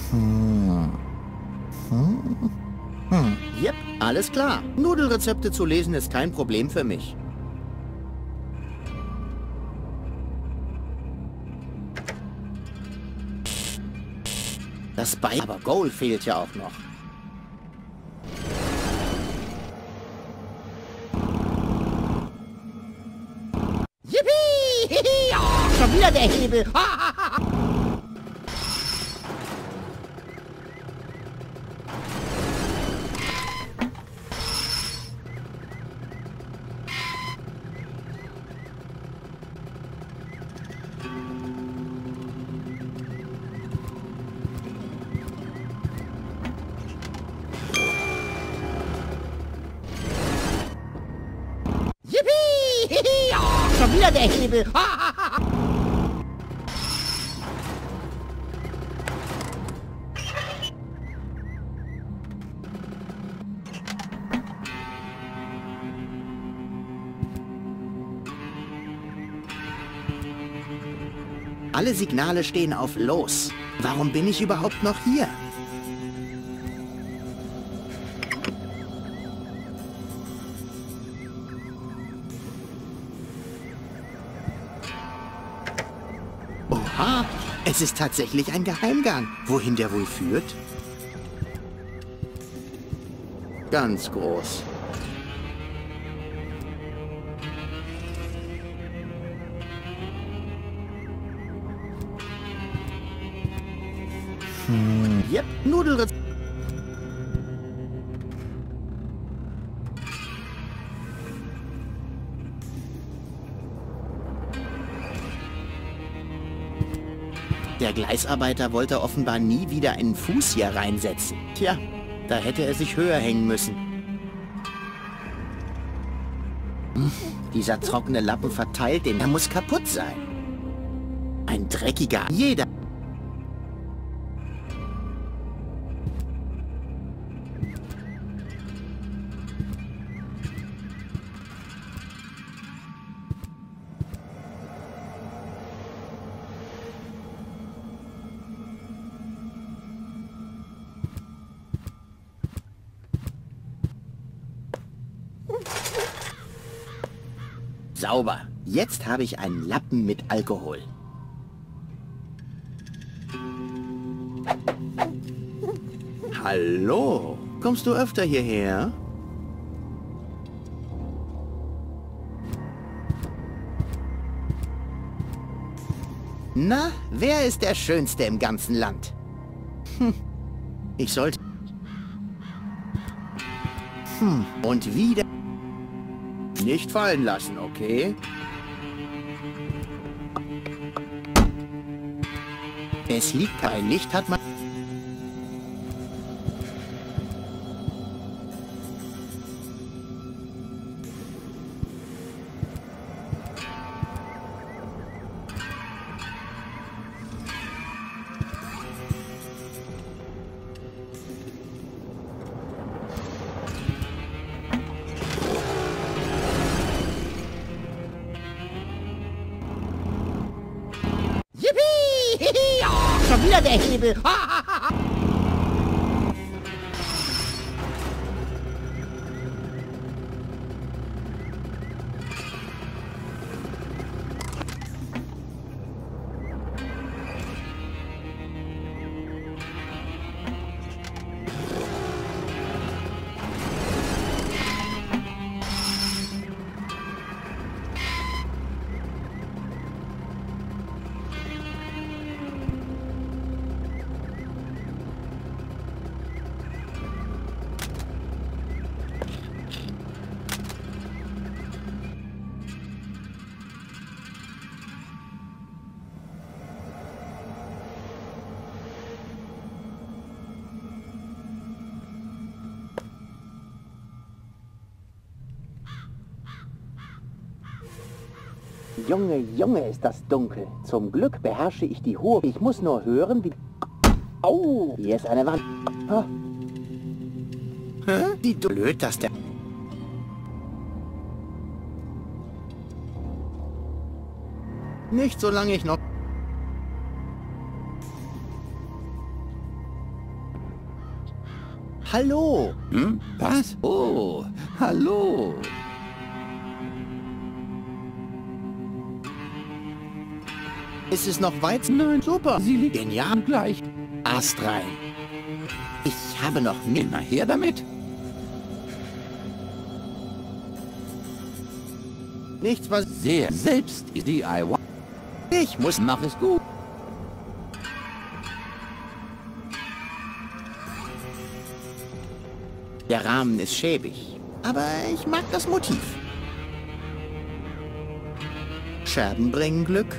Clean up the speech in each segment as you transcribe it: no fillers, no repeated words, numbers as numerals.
Hm. Hm. Hm. Yep, alles klar. Nudelrezepte zu lesen ist kein Problem für mich. Das Bein, aber Goal fehlt ja auch noch. Yippie! Oh, schon wieder der Hebel. Oh, schon wieder der Hebel. Alle Signale stehen auf Los. Warum bin ich überhaupt noch hier? Oha, es ist tatsächlich ein Geheimgang. Wohin der wohl führt? Ganz groß. Yep, Nudelrezept. Der Gleisarbeiter wollte offenbar nie wieder einen Fuß hier reinsetzen. Tja, da hätte er sich höher hängen müssen. Dieser trockene Lappen verteilt den. Er muss kaputt sein. Ein dreckiger. Jeder. Sauber. Jetzt habe ich einen Lappen mit Alkohol. Hallo? Kommst du öfter hierher? Na, wer ist der Schönste im ganzen Land? Ich sollte... Und wieder... Nicht fallen lassen, okay? Es liegt kein Licht, hat man... Oh, schon wieder der Hebel. Junge, Junge, ist das dunkel. Zum Glück beherrsche ich die hohe... Ich muss nur hören, wie... Au, hier ist eine Wand. Oh. Hä? Wie blöd, dass der... Nicht solange ich noch... Hallo. Hm? Was? Oh, hallo. Ist es noch weit? Nein, Super. sie liegt Genial. gleich. Ast rein. Ich habe noch nie... Immer her damit. Nichts, was... Sehr selbst DIY. Ich muss... Mach es gut. Der Rahmen ist schäbig. Aber ich mag das Motiv. Scherben bringen Glück.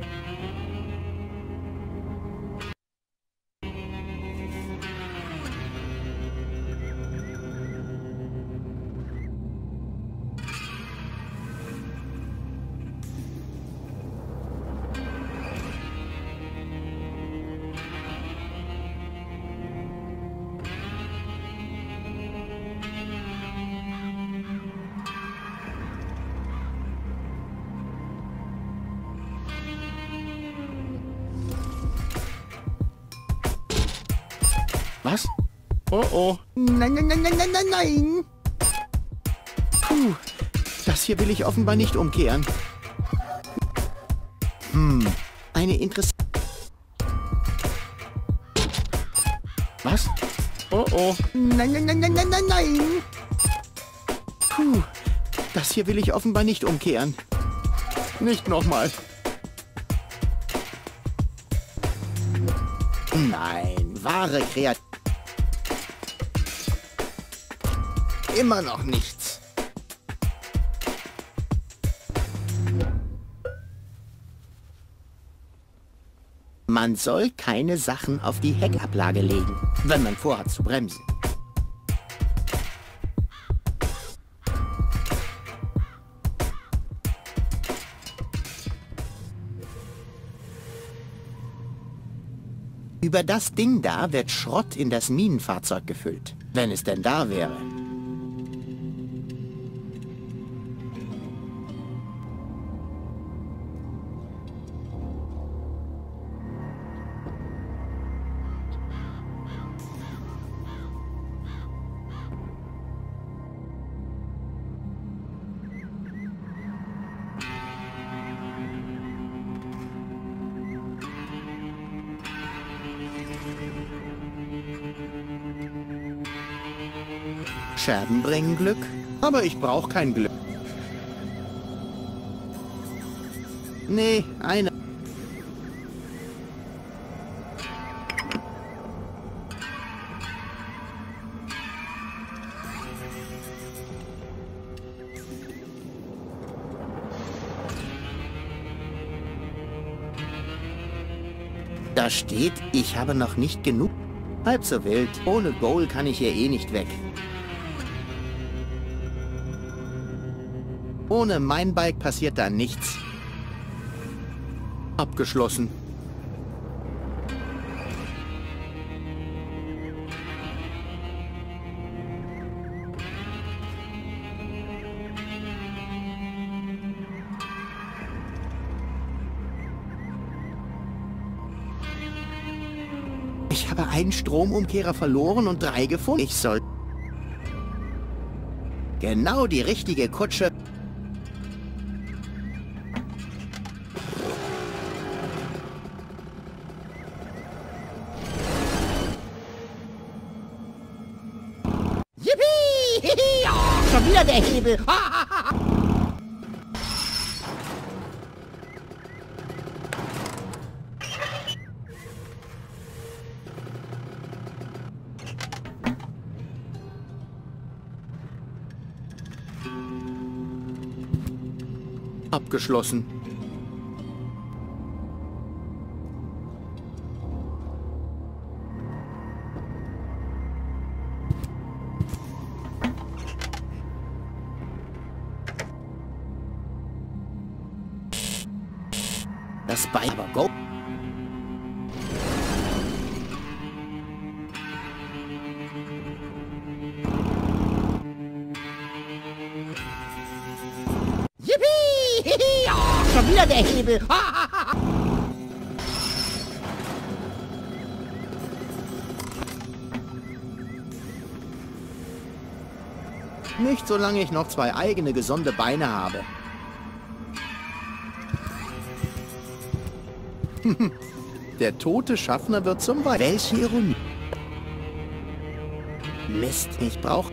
Was? Oh oh. Nein, nein, nein, nein, nein, nein, nein. Puh, das hier will ich offenbar nicht umkehren. Eine interessante... Was? Oh oh. Nein, nein, nein, nein, nein, nein, nein. Puh, das hier will ich offenbar nicht umkehren. Nicht nochmal. Nein, wahre Kreativität. Immer noch nichts. Man soll keine Sachen auf die Heckablage legen, wenn man vorhat zu bremsen. Über das Ding da wird Schrott in das Minenfahrzeug gefüllt, wenn es denn da wäre. Scherben bringen Glück, aber ich brauche kein Glück. Nee, eine. Da steht, ich habe noch nicht genug. Halb so wild. Ohne Goal kann ich hier eh nicht weg. Ohne mein Bike passiert da nichts. Abgeschlossen. Ich habe einen Stromumkehrer verloren und 3 gefunden. Ich soll... Genau die richtige Kutsche. Schon wieder der Hebel. Abgeschlossen. Das Bein aber go. Yippie! Schon wieder der Hebel. Nicht solange ich noch 2 eigene gesunde Beine habe. Der tote Schaffner wird zum Weib. Welche Ironie. Mist, ich brauche...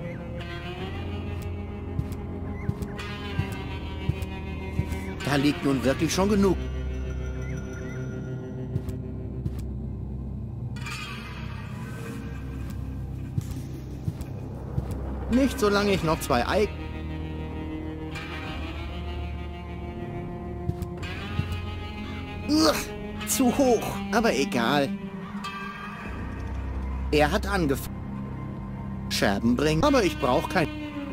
Da liegt nun wirklich schon genug. Nicht solange ich noch 2 Ei... Zu hoch, aber egal. Er hat angefangen. Scherben bringen, aber ich brauche kein...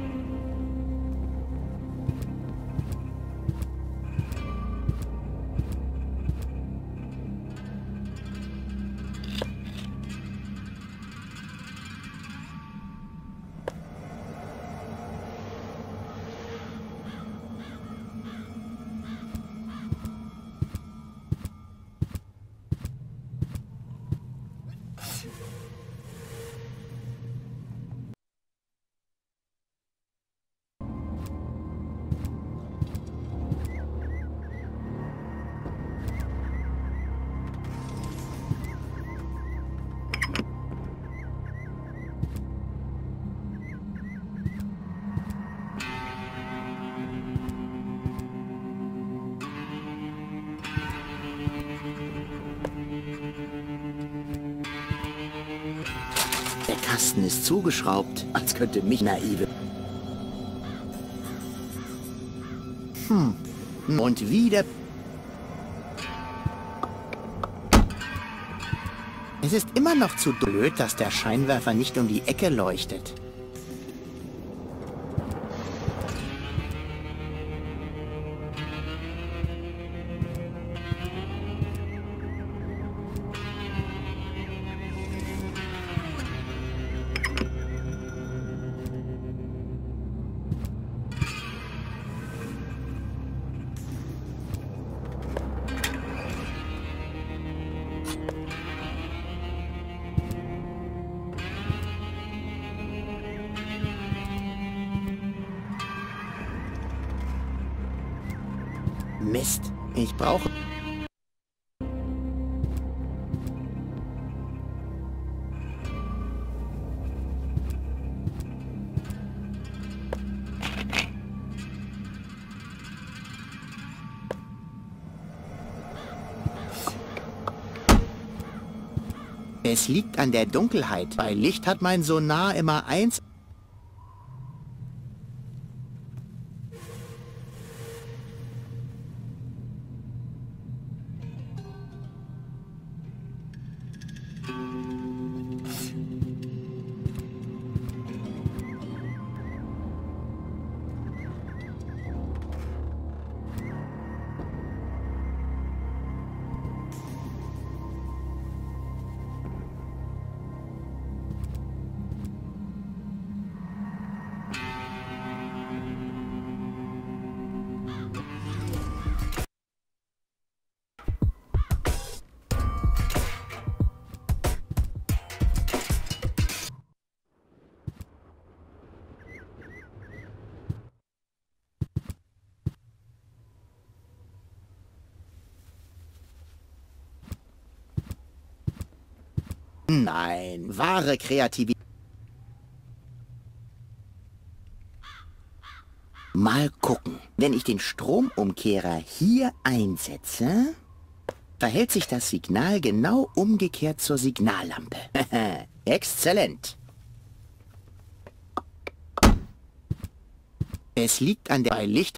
Der Kasten ist zugeschraubt, als könnte mich naive... Und wieder... Es ist immer noch zu blöd, dass der Scheinwerfer nicht um die Ecke leuchtet. Mist, ich brauche... Es liegt an der Dunkelheit. Bei Licht hat mein Sonar immer 1... Nein, wahre Kreativität. Mal gucken. Wenn ich den Stromumkehrer hier einsetze, verhält sich das Signal genau umgekehrt zur Signallampe. Exzellent. Es liegt an der... Bei Licht...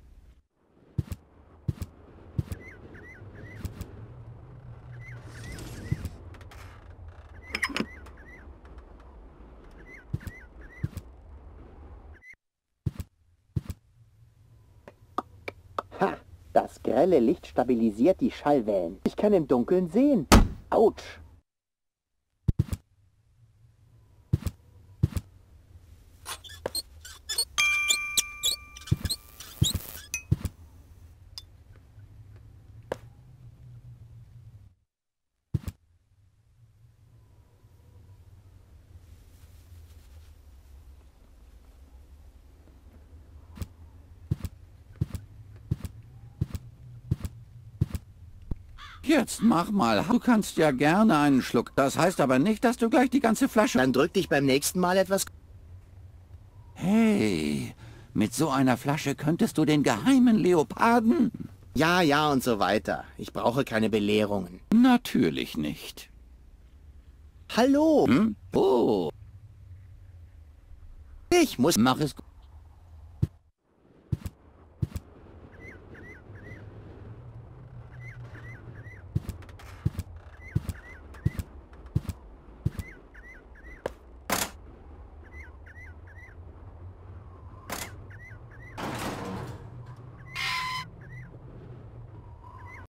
Ha! Das grelle Licht stabilisiert die Schallwellen. Ich kann im Dunkeln sehen. Autsch! Jetzt mach mal. Du kannst ja gerne einen Schluck. Das heißt aber nicht, dass du gleich die ganze Flasche... Dann drück dich beim nächsten Mal etwas... Hey, mit so einer Flasche könntest du den geheimen Leoparden... Ja, ja und so weiter. Ich brauche keine Belehrungen. Natürlich nicht. Hallo. Hm? Oh, Ich muss... mach es gut.